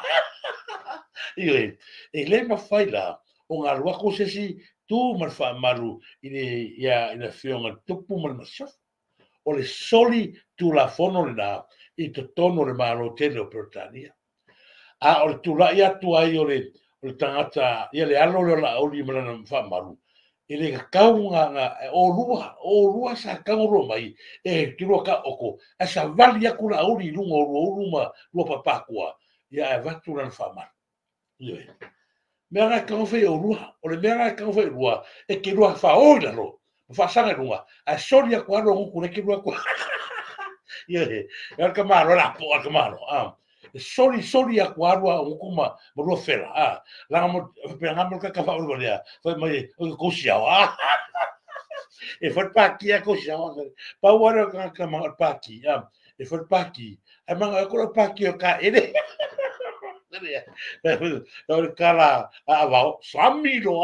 ile le ma faila o nga lo ko se si tu mar fa maru ile ya ina fiona tupu mal masaf o le soli tu la fono la i te tono le malo tele o Britania. O le tu la ia tu ai o le tangata, ia le alo le la oli mana wha maru. I le kaunga o rua sa kauro mai, e kirua ka oko, a sa vali aku la oli lunga o ruma lua papakua, ia e vatu ran wha maru. Ie. Mea ngai kawhi o rua, o le mea ngai kawhi o rua, e kirua wha oila ro. Fasanga runga a solia kwaro ku le kirua kwa ye ya kamaro la po kamaro soli a kwaro ukuma mo fela la mo pegamos ka fa o ya foi mai ko sia e foi pa ki ko sia pa wara ka ma pa ki e foi pa ki e ma ko pa ki ka ele o kala a va samilo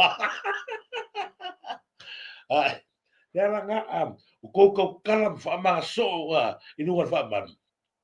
ya nga o ko kala fa ma so i no fa man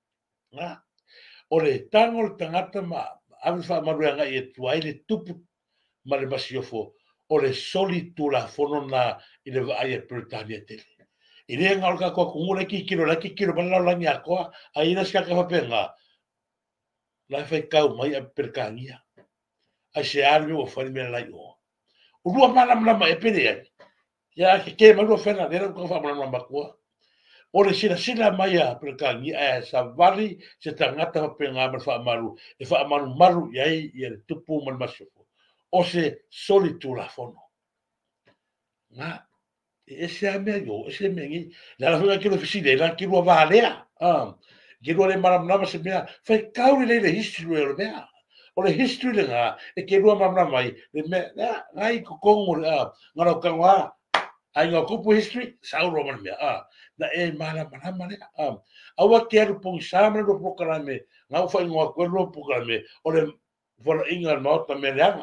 Nga. O le tango le tangata ma ave whaamaruanga i e tuai le tupu ma le masiofo o le soli tu la fono na i le vaai e Britania tele. I rea ngau ka kua kungula ki kiro mana langi a koa a ina skaka whapenga lai whai kau mai a perkangia. Ai se armi o whani mea lai o. Urua mana e pere ai. Ya ke marua whena nera ko whaamana kua. O le sila mai a perkangia e sa vali se tangata whapenga ma whaamaru e whaamaru maru iai i le tupu man masiofo. O se soli tu la fono. Nga. Ese a mea yo, ese mea ngi. La la kilo fisile, la kilo valea. Kilo le maramama se mea. Fai kauri le history o le mea. O le history le nga, e kilo maramama i. Le mea, ngai kukongo le ngaro kangwa. Ai ngā kupu history, sauro man mea. Na e maramama le. Awa ke aru pong samana do pokarame. Ngau fai ngā kuero pokarame. O le wala inga maota me leanga.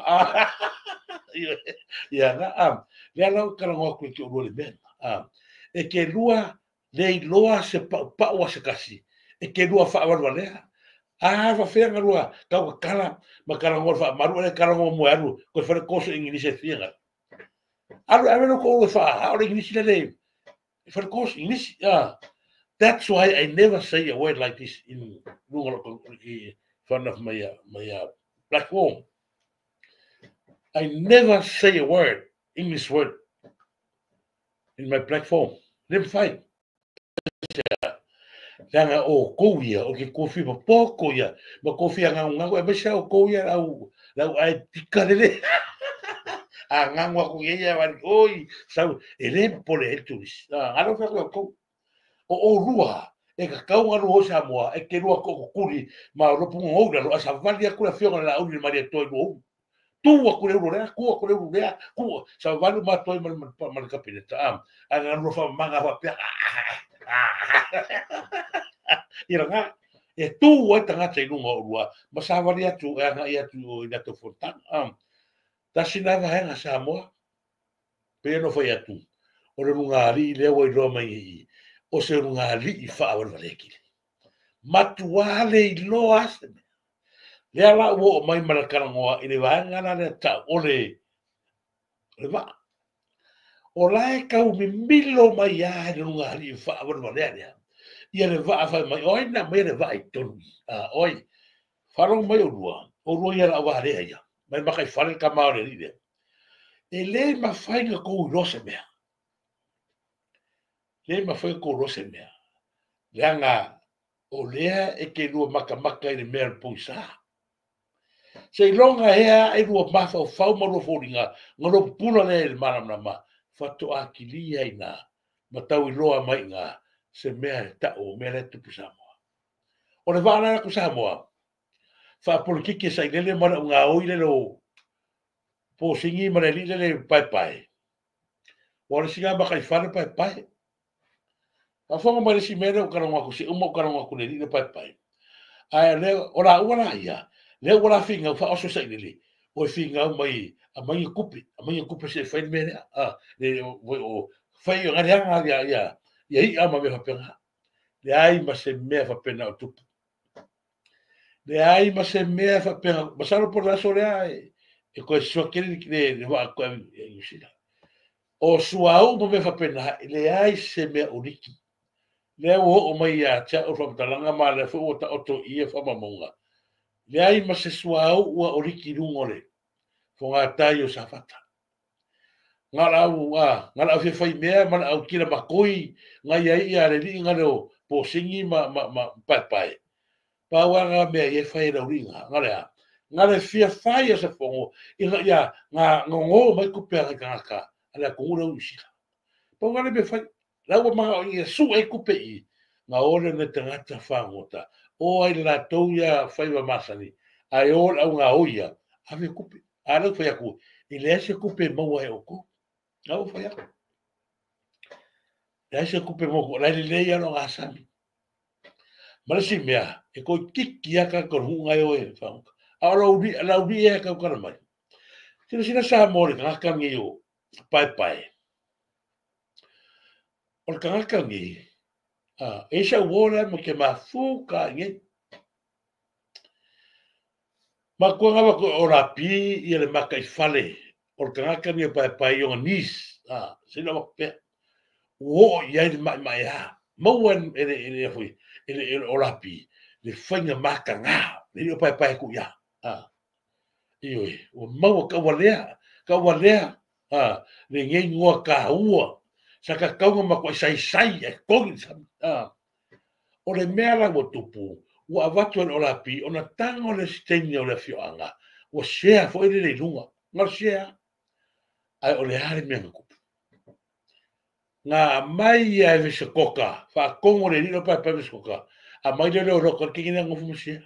Ia nga le lau karangoa koe ki urua le mena. E ke lua le loa se paua se kasi. E ke lua whaawarua lea. Whawhea ngarua kau ka kala ma karangoa whaamaru e karangoa moe aru koe whare koso ingilisi e whianga. Aru no ko ue haore ingilisi le le. Whare koso ingilisi. That's why I never say a word like this in front of my platform. I never say a word, English word, in my platform. Never fight. Tanga o kouia, o ke kofi ma poko ia, ma kofi a ngau, e mesa o kouia lau ai tikarele. A ngau ko ia wani, oi, sau, ele pole e turis. Alo whaka o kou. O rua, e ka kau ngaru ho sa moa, e ke rua koko kuri, ma ropu ngou lo asa vali a kura whionga la auri maria toi mo. Tua kure uru rea, kua, sa valu matoi man kapineta, anga rofa manga wa pia. Ira nga, e tua tangata i lunga urua, ma sa vali atu, e anga i atu i nato fontang. Ta sinava henga sa moa, pe no fai atu, o le runga ali lewa i roa mai i, o se runga ali i wha awal valekile. Matuale i loa aseme. Le ala wo mai mana karangoa i le waangana le ta ole le va. O lai kau mi milo mai a le runga ali i wha awal valekile. Ia le va a mai oi na mai le va i tonu. Oi, wharong mai o rua ia la awa rea ia. Mai makai whare ka maore rire. E le ma whainga kou rose mea. Le ma whainga kou rose mea. Leanga o lea e ke rua maka i le mea puisa. Se longa hea e rua mafa o whau marua fōringa, ngaro pula le maramna ma, whato a kilia i nā, matau i loa mai ngā, se mea e tao, mea le tupu Samoa. O le wāna ku Samoa, wha politikie sa i lele mara ngā oile lo, po singi mara li lele pai. Wale singa baka i whare pai. A whanga mai si mea o karangaku, si umo karangaku le li le pai. Ai leo, ora ua ia, leo ora finga fa oso sa ile o finga mai a mai kupe se fai mena le o fai o ngari ya i ama me fa le ai ma se me fa pena o tupu le ai ma se me fa pena masalo por la soleá e ko so kere le va ko usila o suau mo me fa pena le ai se me uniki le o mai ya cha o fa talanga ma le fo o to ia fa mamonga le ai ma se suau ua oriki rungole fo ngā tai o safata. Ngā rau fai mea mana au kira makoi ngā iai i are li ngā reo po singi ma pai. Pāua ngā mea i e whai rau ringa, ngā rea. Ngā re fia whai a se whongo i ngā ngō mai kupea kai kāngaka a rea kongura usika. Pau ngā re me whai, rau mga o i su e kupe i ngā ore ne tangata whangota. O ai la tau ia whai wa masani, ai o au ngā oia, ave kupe. Ara foi aku. Ele é se kupe mau e oko. Não foi aku. É se kupe mau, lá ele leia no asami. Mas se mea, e ko kiki aka ko hunga yo e fa. Ara ubi e ka ko mai. Sina sa mori ka ka ngi yo. Pai. O ka ngi. E sa wora mo ke mafu ka ngi. Ma kua ngava ko ora pi i le maka I fale. O kangaka ni pai o nis. Sina wa pe. Wo ia le mai ha. Mau ele foi. Ele ora pi. Le fanga maka nga. Le pai ku ya. Ioi. O mau ka walea. Ka walea. Le ngai ngua ka ua. Saka kaunga ma ko sai e kongi sa. O le mea la mo tupu. Ua avatu en ora pi, ona tango le stengi o le fioanga. Ua shea fo ele le lunga. Ngar shea. Ai o le hare mea kupu. Ngā mai ia e vese koka. Wha kongo le rino pai vese koka. A mai le leo roka kingi na ngofu shea.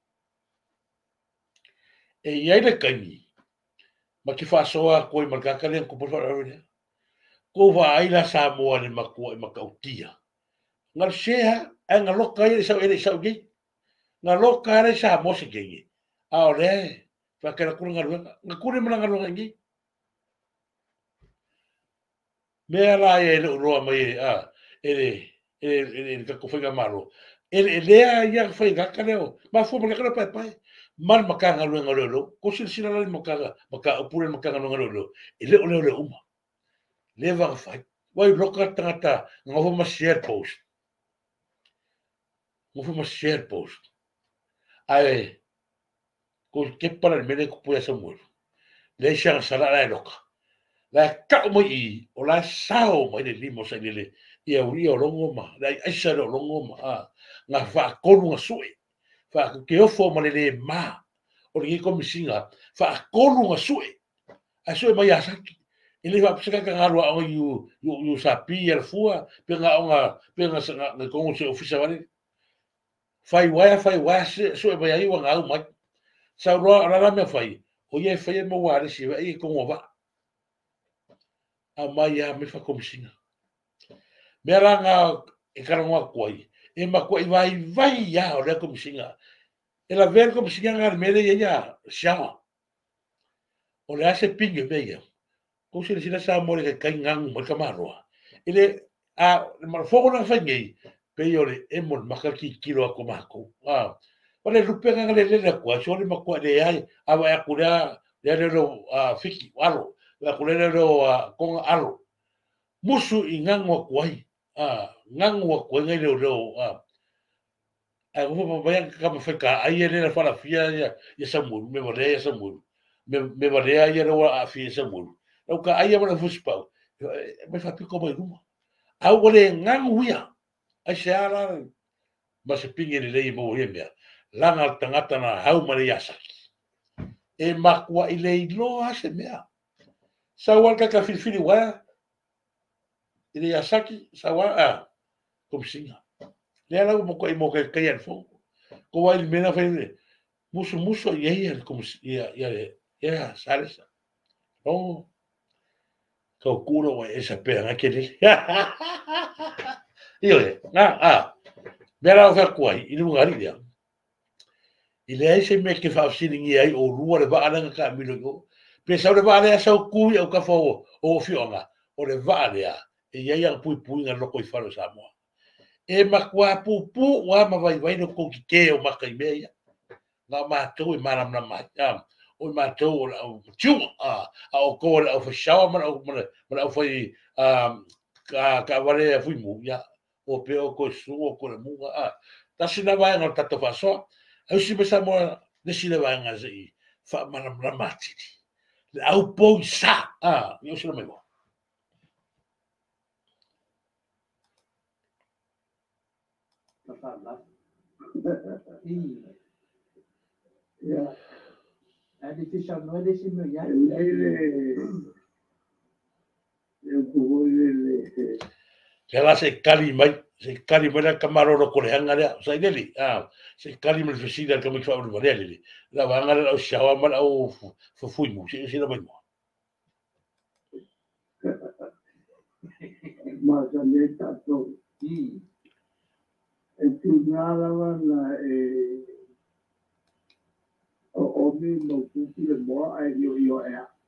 E iai le kaini. Ma ki wha soa koi markaka le kupu wha raurea. Ko wa aila sa moa le makua e makautia. Ngar shea, e ngā loka ele sau gei. Ngā loka re sa mose gengi. A o le, whakera kura ngā ruanga. Ngā kure mana ngā ruanga ngi. Mea la e le uroa mai ele kako whainga maro. Ele lea ia whainga ka leo. Ma fua maka kara pai. Man maka ngā ruanga leo. Ko sila lali maka upure maka ngā ruanga leo. Ele o leo uma. Le wanga whai. Wai loka tangata ngā homa share post. Ngā homa share post. Ai, ko ke para mele ko puya Samuel. Le shang sala la loka. La ka mo I o la sao mo le limo sa le ia uri o longo ma. La aisa o longo ma. Nga fa konu nga sui. Fa ke ofo mo le ma. O le ko misinga. Fa konu nga sui. A sui mai asaki. Ele va psika ka ngalo o you sapi el fua pe nga sa nga kongo se ofisa vale. Fai waya so e vai wa ngau mai sa roa me fai o ye fai mo wa si e ko va a mai me fa komsinga me ranga e karangwa koi e ma koi vai ya o le komsinga e la ver komsinga ngar me le ya chama o le ase pinge me ya ko se le sa mo le kai ngang mo kamaroa ele a ma fogo na fai ngai peiore emol makaki kilo ko mako ole rupenga le kwa sole makwa le ai ava ya kura le fiki walo la kura le con alo musu ingango kwai ngango kwai ngai le go ba ya ka feka ai le fala fia ya samul me vale ya samul me vale ya le a fia samul o ka ai ba fuspa me fa piko ba ruma au ole ngango ya ai seara ma se pinge le lei mo mea langa tangata na hau mare asaki e makua I lei lo ase mea sa wal ka filfili wa ile asaki sa wa kom singa le ala mo ko mo ka kai fo ko wa il mena fe musu ye kom ya salsa oh ko kuro wa esa pe na ke le io Mera fa kwai I lugar dia. Ile ai se me ke fa siningi ai o rua le va ana ka milongo. Pe sa le va ale sa ku o ka fo o fionga. O le va ale e ia ia pui nga loko I falo sa mo. E ma kwa pu wa ma vai no ko ke o ma kai meia. Nga ma to I mara na ma. O ma to o chu o ko o fa shawa ma o foi ka vale fui mu ya. O peo ko su o ko le munga ta sina vai no tato faso au si besa mo de sina vai nga sei fa mana mati le au po sa io se lo me vo ya adi fisha no de si me ya que la se cali mai la camaroro ko le hanga le sai deli se cali me fisida que me fa o vale la vanga la shawa mal au fui mu si lo me ma ne tato e tu nada la o mi no tu le mo ai io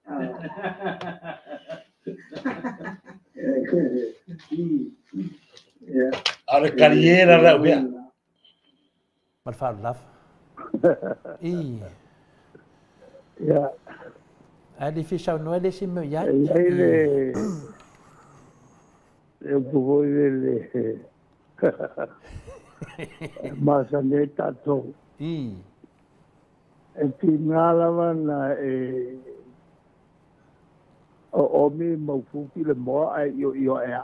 Alla carriera la via. Ma fa laf. Ya. Ali fisau no ele si me ya. Ele eu vou ele masa neta to. I. E tingala na o mi mo fuki le mo ai yo e.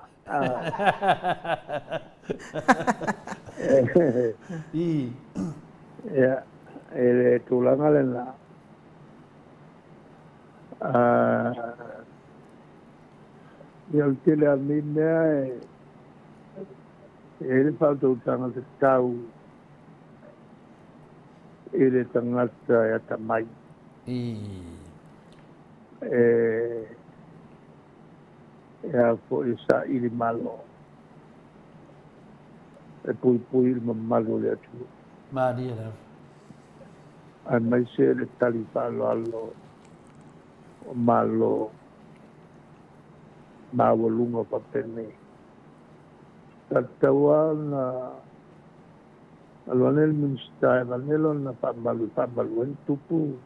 I. Ya. Ele tulanga le na. Yo tele a mi mea ele faltou tanga te tau ele tangata ya tamai I. ya fo isa ili malo e pui il malo le atu Maria la. ai mai se le tali palo allo malo mawalunga pa pene Tatawan alwanel minsta alwanel na pamalu en tupu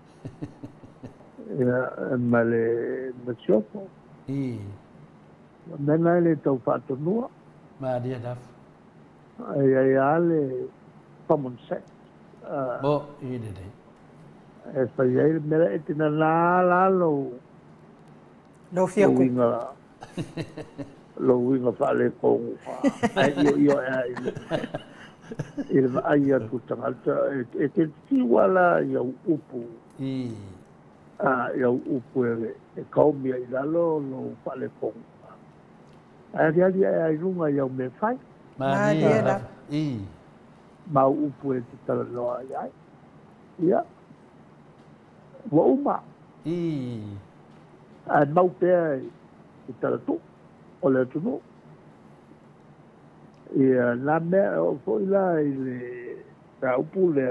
ya male machopo I. mena le tau fatonua Maria la. ai ale common sense Bo i de de. e fai ai mera e tina la lo lo winga fale ko ai yo ai il ai atu tangata e te tiwala ya upu I. ya upu e kaumi ai lalo lo fale ko ai ai runga ya me fai Maria la. I. ma upu e te tala no ai ya wa uma I. ai mau pe e tala tu o le tunu ia la me o foi la ile ta upu le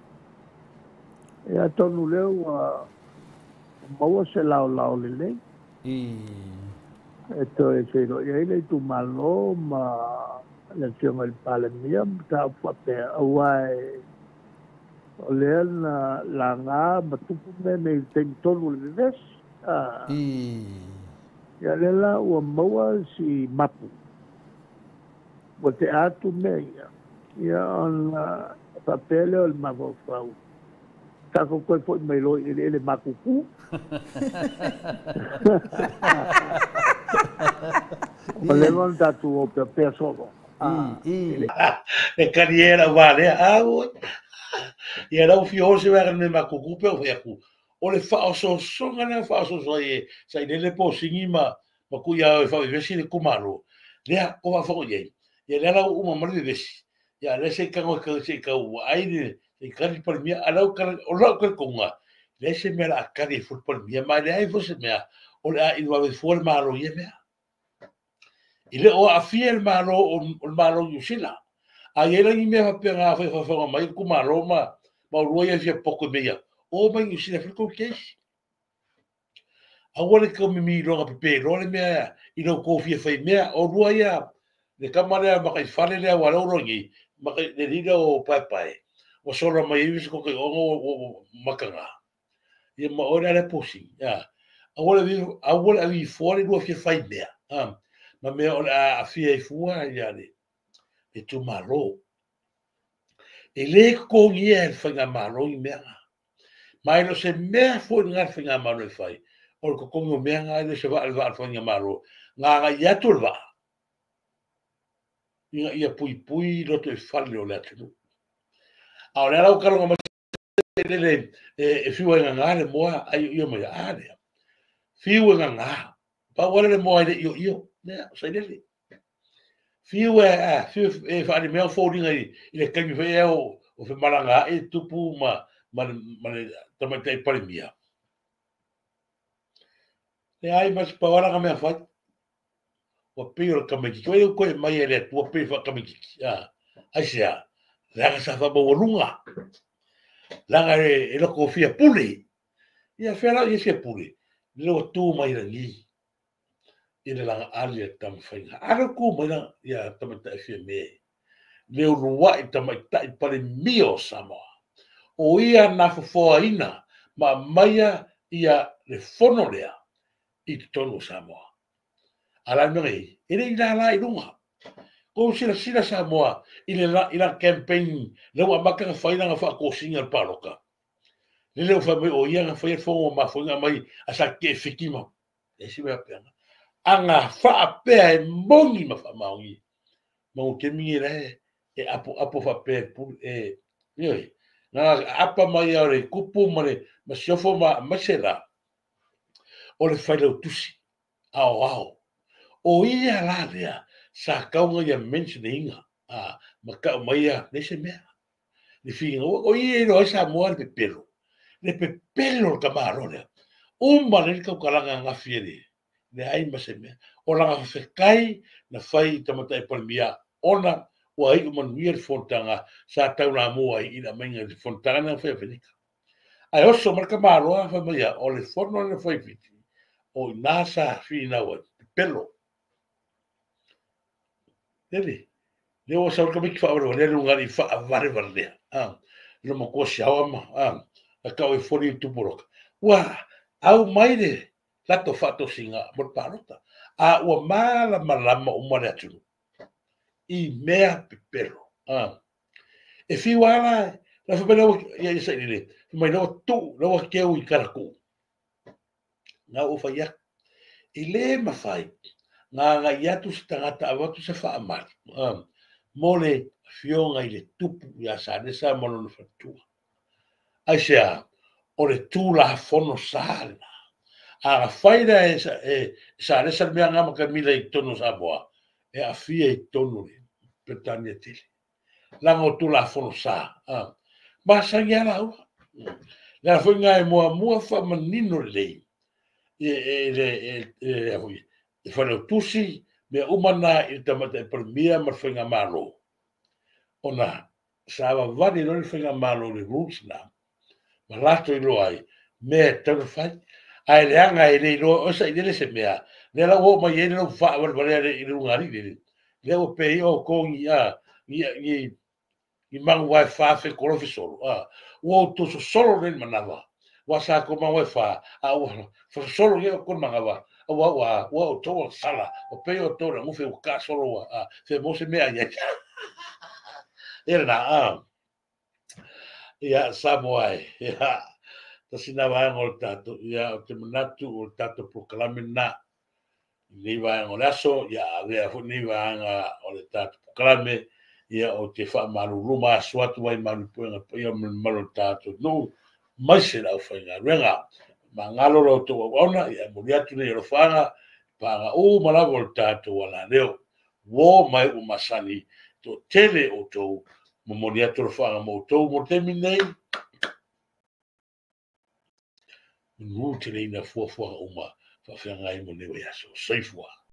ia tonu le wa mau se lao le le I. esto es lo ia ile tu malo ma le fiona il pale mia ta fa pe awai o le na la nga matupu me ten tonu le ves I. ia le la o mau si mapu o te atu mea ia ona papele o le mavofau tako koe foi mai loi ele makuku o le lon tatu o pe solo I. E kariera vale au. E era o fio se vai me makuku pe o yaku. O le fa so na fa so sai le posingi ma ku ya fa vesi le kumalo. Lea o va fo ye. E le la uma mari vesi. Ya le se kango ka se ka ai ni e kari par mia ala o la ka konga. Le se me la kari fu par mia ma le ai fo se me o le i va fo el malo ye me. Ile o afia el malo o malo yusila. Ai era ni me fa pega fa mai kumalo ma ruia fia pouco meia. O mai yusila fo ko kesi. Awale ka mi longa pepe role mea i no ko fia fai mea o rua ia le kamarea makai fale le wala rongi makai le rida o pai o sora mai i ko ke o makanga ia ma ora le posi ya awale avi fore rua fia fai mea ma mea ora a fia i fua ia le e tu malo e le ko ia e fanga malo i mea mai no se mea fo ngar fanga malo i fai o ko kongo mea nga le se va al fanga malo nga ia tulva ia pui loto e fale o le atunu. A le rau kalonga mai le e fiu e ngā le moa ai ia mai aare. Fiu e ngā. Pa wale le moa i io. Nea, sai lele. Fiu e whaare mea fōringa i le kaimi whai e o whi maranga e tupu ma le tamatai pare mia. Le ai mas pa waranga mea whai. Wa peo kamiki. Koe mai e le tua peo wha kamiki. Ai sea. Langa sa fa bawalunga. Langa e loko fia pule. Ia fera i fia pule. Leo tu mai rangi. Ia langa ali e tam whainga. Ara ku mai na ia tamata e fia me. Leo rua i tamata i pare mio Samoa. O ia na fofoa ina. ma maia ia le fono lea i te tonu Samoa. Ala ngai, ere ila la i runga. Ko sila Samoa, ila campaign, lewa maka nga whaina nga wha kosinga al paroka. Le leo wha mai o ia nga whaia whongo ma whainga mai asa ke whikima. E si mea peanga. Anga wha pea e mongi ma wha maungi. Ma o ke mingi rehe, e apo wha pea e, ioi. Nga apa mai aure, kupu mare, ma siofo ma masera. O le whailau tusi, ao. O ia la rea, sa kaunga ia mention inga, ma kau mai a, nese mea. Ni finga, o ia iro esa moa le pepelo. Le pepelo ka maro lea. Uma le kau kalanga nga fiere. Le ai ma se mea. O langa whekai, na whai tamata e palmia, ona, o ai umanuia fontanga, sa tau na mua i ina mainga le fontanga na whai whenika. Ai oso marka maro a whai mai o le fono na whai viti. O nasa fina wa, pepelo. Lele, leo o saur ka miki whaaro, lele ungari wha vare lea. Ilo mo kua siawa ma, a kau e fori tuporoka. Ua, au maire, lato whato singa, mor parota. A ua mala malama umare atunu. I mea pepero. E whiwala, la whapena ia isa ile, mai lawa tu, lawa keu I karaku. Nga o whaiak, I le mawhai, nga iatu si tangata awatu se whaamari. Mole fionga I le tupu ia sa nesa mono na whatua. Ai sea, o le tūla fono sāna. A whaira e sa nesa mea ngama ka mila I tono Samoa. E a fia I tono le, Petania tili. Langa o tūla fono sā. Masa ngia la ua. Lea whainga e mua wha manino lei. E whanau tusi, me umana I tamata e permia mar whainga malo. Ona, sawa wani no whainga malo le rules na. Ma lato I loai, me tau whai. Ai leanga I le ilo, osa I lele se mea. Lea o mai e lo wha walwalea I lungari lele. Lea o pei o kongi I mangu wai whawhi korofi solo. Ua to so solo ren manawa. Wa sa ko ma wai wha. Ua solo leo kon mangawa. Ua o toa sala. O pei o toa ngufe o ka solo wa. Fe mo se mea ia. Era na. Ia Samoa. Ia. Tasina wanga o tato. Ia o te manatu o tato proklame na. Ni wanga o laso. Ia rea ni wanga o le tato proklame. Ia o te wha maru ruma suatu wai maru puenga ia maru tato. No, mai se lau whainga renga. Ma ngalo rau tō wauna, ia mori atu nei ro whanga, panga o malawa o tato wala leo. Wo mai o masani, to tele o tō, mo mori atu ro whanga mo tō, mo temi nei. Ngu te nei na fuafua uma, whawhianga I mo newe aso, seifua.